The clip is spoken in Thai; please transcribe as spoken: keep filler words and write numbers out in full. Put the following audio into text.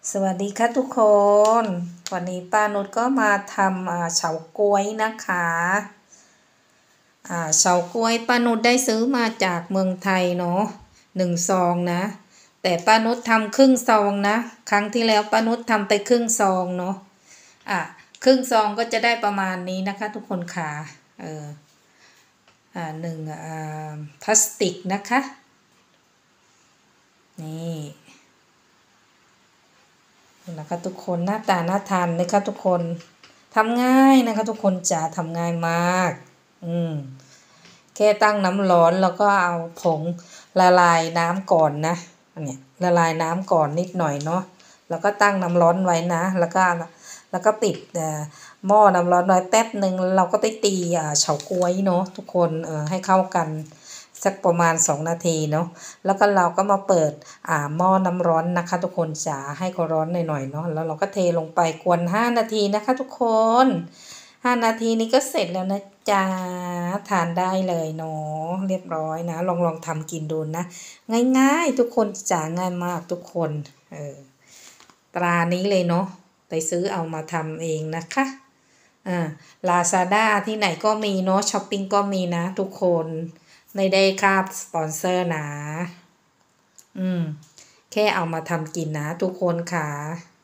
สวัสดีค่ะทุกคน วันนี้ป้านุชก็มาทำเฉาก๊วยนะคะเฉาก๊วยป้านุชได้ซื้อมาจากเมืองไทยเนาะหนึ่งซองนะแต่ป้านุชทำครึ่งซองนะครั้งที่แล้วป้านุชทำไปครึ่งซองเนาะอ่ะครึ่งซองก็จะได้ประมาณนี้นะคะทุกคนค่ะเอออ่าหนึ่งอ่าพลาสติกนะคะนี่นะคะทุกคนหน้าตาน่าทานเลยค่ะทุกคนทำง่ายนะคะทุกคนจะทำง่ายมากอืมแค่ตั้งน้ำร้อนแล้วก็เอาผงละลายน้ำก่อนนะอันเนี้ยละลายน้ำก่อนนิดหน่อยเนาะแล้วก็ตั้งน้ำร้อนไว้นะแล้วก็แล้วก็ปิดหม้อน้ำร้อนไว้แป๊บหนึ่งเราก็ไปตีเฉาก๊วยเนาะทุกคนเออให้เข้ากันสักประมาณสองนาทีเนาะแล้วก็เราก็มาเปิดอ่าหม้อน้ำร้อนนะคะทุกคนจะให้เขาร้อนหน่อยๆเนาะแล้วเราก็เทลงไปกวนห้านาทีนะคะทุกคนห้านาทีนี้ก็เสร็จแล้วนะจ๊ะทานได้เลยเนาะเรียบร้อยนะลองลองทำกินดูนะง่ายๆทุกคนจ๋าง่ายมากทุกคนเออตรานี้เลยเนาะไปซื้อเอามาทำเองนะคะอ่าลาซาด้าที่ไหนก็มีเนาะช้อปปิ้งก็มีนะทุกคนไม่ได้ค่าสปอนเซอร์นะอืมแค่เอามาทำกินนะทุกคนค่ะ